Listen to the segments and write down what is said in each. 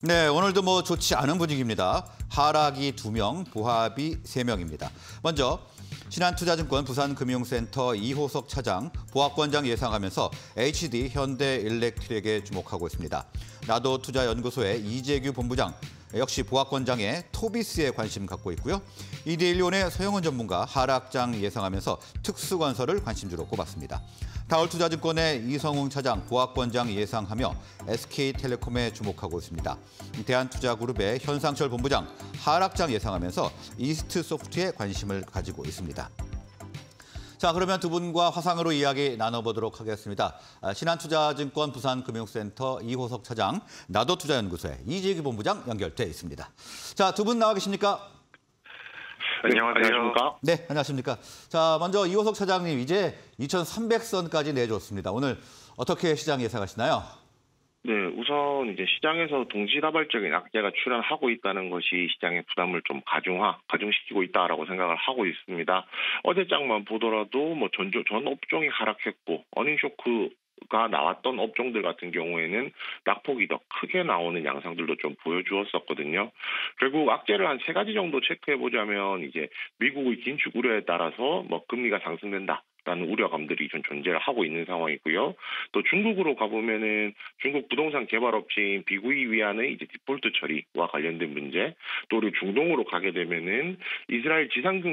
네, 오늘도 좋지 않은 분위기입니다. 하락이 2명, 보합이 3명입니다. 먼저 신한투자증권 부산금융센터 이호석 차장, 보합권장 예상하면서 HD 현대일렉트릭에 주목하고 있습니다. 나도투자연구소의 이재규 본부장, 역시 보합권장의 토비스에 관심 갖고 있고요. 이데일리온의 서영은 전문가 하락장 예상하면서 특수건설을 관심주로 꼽았습니다. 다올투자증권의 이성웅 차장, 보합권장 예상하며 SK텔레콤에 주목하고 있습니다. 대한투자그룹의 현상철 본부장, 하락장 예상하면서 이스트소프트에 관심을 가지고 있습니다. 자, 그러면 두 분과 화상으로 이야기 나눠보도록 하겠습니다. 신한투자증권 부산금융센터 이호석 차장, 나도투자연구소의 이재규 본부장 연결돼 있습니다. 자, 두 분 나와 계십니까? 안녕하십니까? 네, 안녕하십니까? 자, 먼저 이호석 차장님, 이제 2,300선까지 내줬습니다. 오늘 어떻게 시장 예상하시나요? 네, 우선 이제 시장에서 동시다발적인 악재가 출현하고 있다는 것이 시장의 부담을 좀 가중시키고 있다라고 생각을 하고 있습니다. 어제장만 보더라도 전 업종이 하락했고 어닝 쇼크가 나왔던 업종들 같은 경우에는 낙폭이 더 크게 나오는 양상들도 좀 보여주었었거든요. 결국 악재를 한 3가지 정도 체크해보자면 이제 미국의 긴축 우려에 따라서 금리가 상승된다 라는 우려감들이 좀 존재를 하고 있는 상황이고요. 또 중국으로 가보면은 중국 부동산 개발업체인 비구이 위안의 이제 디폴트 처리와 관련된 문제, 또 우리 중동으로 가게 되면은 이스라엘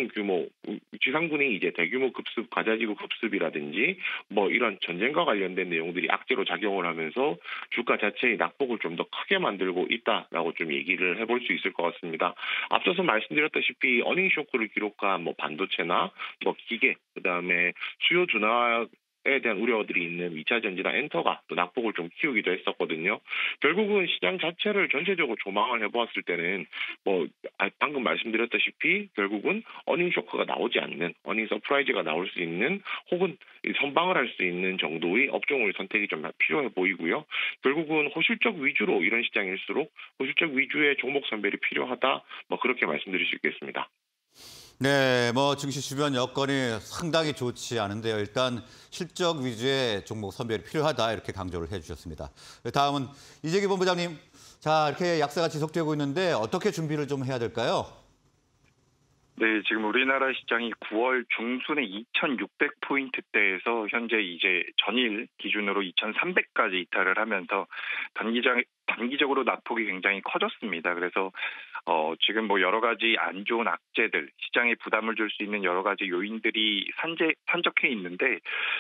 지상군이 이제 대규모 급습, 가자지구 급습이라든지 이런 전쟁과 관련된 내용들이 악재로 작용을 하면서 주가 자체의 낙폭을 좀 더 크게 만들고 있다라고 좀 얘기를 해볼 수 있을 것 같습니다. 앞서서 말씀드렸다시피 어닝 쇼크를 기록한 반도체나 기계, 그다음에 수요 둔화에 대한 우려들이 있는 2차 전지나 엔터가 또 낙폭을 좀 키우기도 했었거든요. 결국은 시장 자체를 전체적으로 조망을 해보았을 때는 방금 말씀드렸다시피 결국은 어닝 쇼크가 나오지 않는, 어닝 서프라이즈가 나올 수 있는 혹은 선방을 할 수 있는 정도의 업종의 선택이 좀 필요해 보이고요. 결국은 호실적 위주로 이런 시장일수록 호실적 위주의 종목 선별이 필요하다, 그렇게 말씀드릴 수 있겠습니다. 네, 증시 주변 여건이 상당히 좋지 않은데요. 일단 실적 위주의 종목 선별이 필요하다, 이렇게 강조를 해주셨습니다. 다음은 이재규 본부장님, 자, 이렇게 약세가 지속되고 있는데 어떻게 준비를 좀 해야 될까요? 네, 지금 우리나라 시장이 9월 중순에 2,600포인트대에서 현재 이제 전일 기준으로 2,300까지 이탈을 하면서 단기적으로 낙폭이 굉장히 커졌습니다. 그래서 지금 여러 가지 안 좋은 악재들, 시장에 부담을 줄 수 있는 여러 가지 요인들이 산적해 있는데,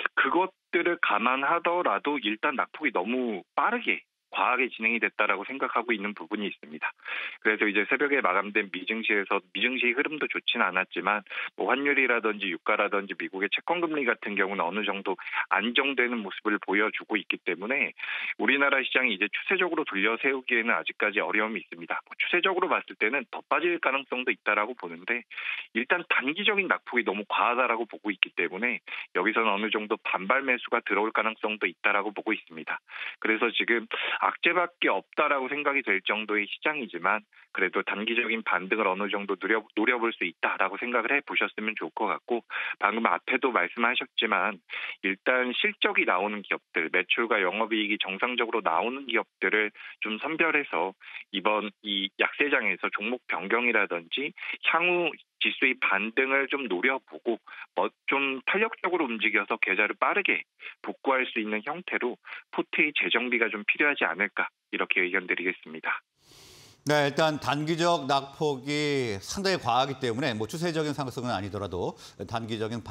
그것들을 감안하더라도 일단 낙폭이 너무 과하게 진행이 됐다라고 생각하고 있는 부분이 있습니다. 그래서 이제 새벽에 마감된 미증시의 흐름도 좋지는 않았지만 환율이라든지 유가라든지 미국의 채권금리 같은 경우는 어느 정도 안정되는 모습을 보여주고 있기 때문에 우리나라 시장이 이제 추세적으로 돌려 세우기에는 아직까지 어려움이 있습니다. 추세적으로 봤을 때는 더 빠질 가능성도 있다라고 보는데, 일단 단기적인 낙폭이 너무 과하다라고 보고 있기 때문에 여기서는 어느 정도 반발 매수가 들어올 가능성도 있다라고 보고 있습니다. 그래서 지금 악재밖에 없다라고 생각이 될 정도의 시장이지만 그래도 단기적인 반등을 어느 정도 노려볼 수 있다라고 생각을 해보셨으면 좋을 것 같고, 방금 앞에도 말씀하셨지만 일단 실적이 나오는 기업들, 매출과 영업이익이 정상적으로 나오는 기업들을 좀 선별해서 이번 이 약세장에서 종목 변경이라든지 향후 지수의 반등을 좀 노려보고 좀 탄력적으로 움직여서 계좌를 빠르게 복구할 수 있는 형태로 포트의 재정비가 좀 필요하지 않을까, 이렇게 의견 드리겠습니다. 네, 일단 단기적 낙폭이 상당히 과하기 때문에 추세적인 상승은 아니더라도 단기적인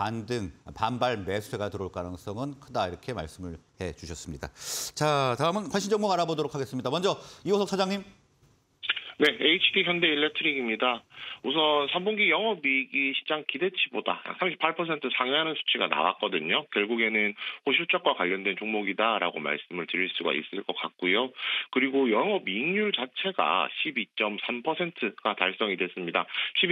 반발 매수세가 들어올 가능성은 크다, 이렇게 말씀을 해주셨습니다. 자, 다음은 관심 종목 알아보도록 하겠습니다. 먼저 이호석 차장님. 네, HD 현대일렉트릭입니다. 우선 3분기 영업이익이 시장 기대치보다 38% 상회하는 수치가 나왔거든요. 결국에는 호실적과 관련된 종목이다라고 말씀을 드릴 수가 있을 것 같고요. 그리고 영업이익률 자체가 12.3%가 달성이 됐습니다.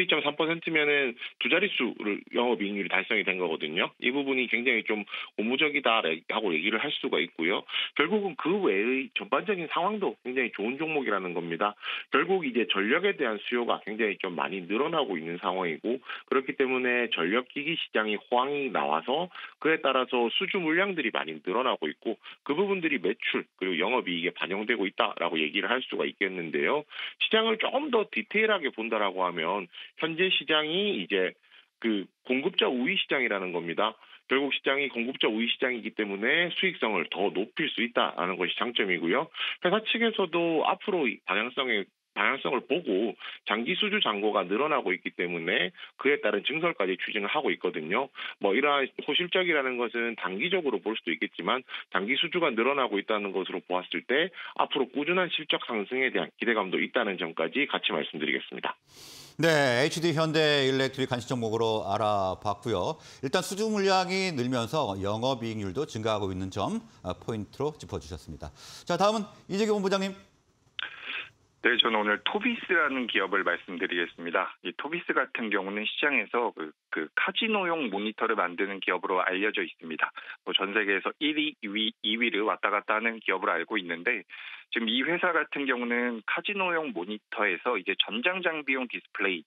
12.3%면은 두 자릿수를 영업이익률이 달성이 된 거거든요. 이 부분이 굉장히 좀 고무적이다라고 얘기를 할 수가 있고요. 결국은 그 외의 전반적인 상황도 굉장히 좋은 종목이라는 겁니다. 결국 더더욱 이제 전력에 대한 수요가 굉장히 좀 많이 늘어나고 있는 상황이고 그렇기 때문에 전력기기 시장이 호황이 나와서 그에 따라서 수주 물량들이 많이 늘어나고 있고 그 부분들이 매출 그리고 영업이익에 반영되고 있다라고 얘기를 할 수가 있겠는데요. 시장을 조금 더 디테일하게 본다라고 하면 현재 시장이 이제 그 공급자 우위 시장이라는 겁니다. 결국 시장이 공급자 우위 시장이기 때문에 수익성을 더 높일 수 있다라는 것이 장점이고요. 회사 측에서도 앞으로 방향성을 보고 장기 수주 잔고가 늘어나고 있기 때문에 그에 따른 증설까지 추진을 하고 있거든요. 뭐 이러한 호실적이라는 것은 단기적으로 볼 수도 있겠지만 장기 수주가 늘어나고 있다는 것으로 보았을 때 앞으로 꾸준한 실적 상승에 대한 기대감도 있다는 점까지 같이 말씀드리겠습니다. 네, HD 현대일렉트릭 간식 종목으로 알아봤고요. 일단 수주 물량이 늘면서 영업이익률도 증가하고 있는 점 포인트로 짚어주셨습니다. 자, 다음은 이재규 본부장님. 네, 저는 오늘 토비스라는 기업을 말씀드리겠습니다. 이 토비스 같은 경우는 시장에서 그 카지노용 모니터를 만드는 기업으로 알려져 있습니다. 전 세계에서 1위, 2위를 왔다 갔다 하는 기업으로 알고 있는데 지금 이 회사 같은 경우는 카지노용 모니터에서 이제 전장 장비용 디스플레이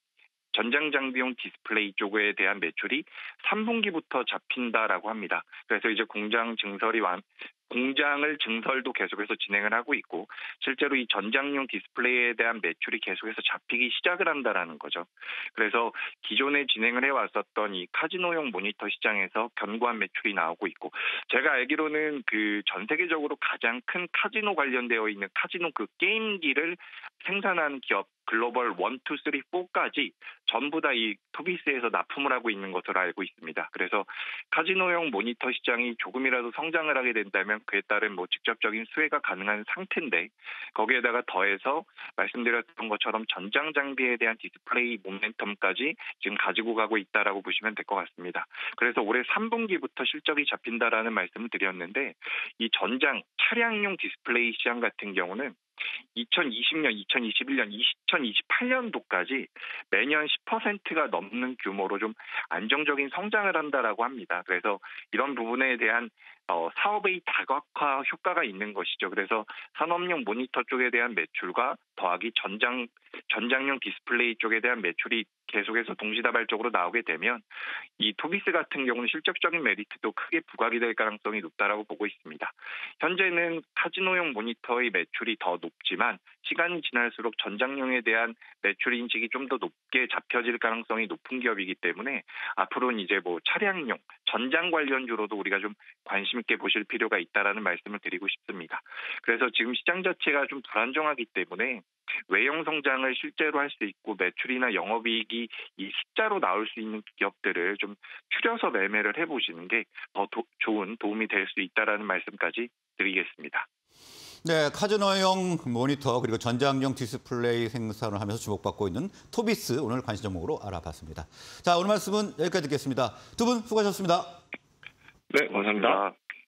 쪽에 대한 매출이 3분기부터 잡힌다라고 합니다. 그래서 이제 공장을 증설도 계속해서 진행을 하고 있고 실제로 이 전장용 디스플레이에 대한 매출이 계속해서 잡히기 시작을 한다라는 거죠. 그래서 기존에 진행을 해왔었던 이 카지노용 모니터 시장에서 견고한 매출이 나오고 있고 제가 알기로는 그 전 세계적으로 가장 큰 카지노 관련되어 있는 카지노 그 게임기를 생산하는 기업 글로벌 1, 2, 3, 4까지 전부 다 이 토비스에서 납품을 하고 있는 것으로 알고 있습니다. 그래서 카지노용 모니터 시장이 조금이라도 성장을 하게 된다면 그에 따른 뭐 직접적인 수혜가 가능한 상태인데 거기에다가 더해서 말씀드렸던 것처럼 전장 장비에 대한 디스플레이 모멘텀까지 지금 가지고 가고 있다라고 보시면 될 것 같습니다. 그래서 올해 3분기부터 실적이 잡힌다라는 말씀을 드렸는데 이 전장 차량용 디스플레이 시장 같은 경우는 2020년, 2021년, 2028년도까지 매년 10%가 넘는 규모로 좀 안정적인 성장을 한다라고 합니다. 그래서 이런 부분에 대한 사업의 다각화 효과가 있는 것이죠. 그래서 산업용 모니터 쪽에 대한 매출과 더하기 전장용 디스플레이 쪽에 대한 매출이 계속해서 동시다발적으로 나오게 되면 이 토비스 같은 경우는 실적적인 메리트도 크게 부각이 될 가능성이 높다라고 보고 있습니다. 현재는 카지노용 모니터의 매출이 더 높지만 시간이 지날수록 전장용에 대한 매출 인식이 좀 더 높게 잡혀질 가능성이 높은 기업이기 때문에 앞으로는 이제 뭐 차량용, 전장 관련주로도 우리가 좀 관심 있게 보실 필요가 있다라는 말씀을 드리고 싶습니다. 그래서 지금 시장 자체가 좀 불안정하기 때문에 외형 성장을 실제로 할 수 있고 매출이나 영업이익이 이 숫자로 나올 수 있는 기업들을 좀 추려서 매매를 해보시는 게 더 좋은 도움이 될 수 있다라는 말씀까지 드리겠습니다. 네, 카지노용 모니터 그리고 전장용 디스플레이 생산을 하면서 주목받고 있는 토비스 오늘 관심 종목으로 알아봤습니다. 자, 오늘 말씀은 여기까지 듣겠습니다. 두 분 수고하셨습니다. 네, 감사합니다.